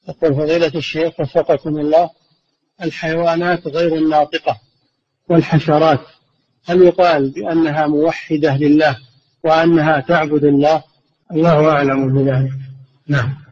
يقول فضيلة الشيخ وفقكم الله، الحيوانات غير الناطقة والحشرات هل يقال بأنها موحدة لله وأنها تعبد الله؟ الله أعلم بذلك. نعم.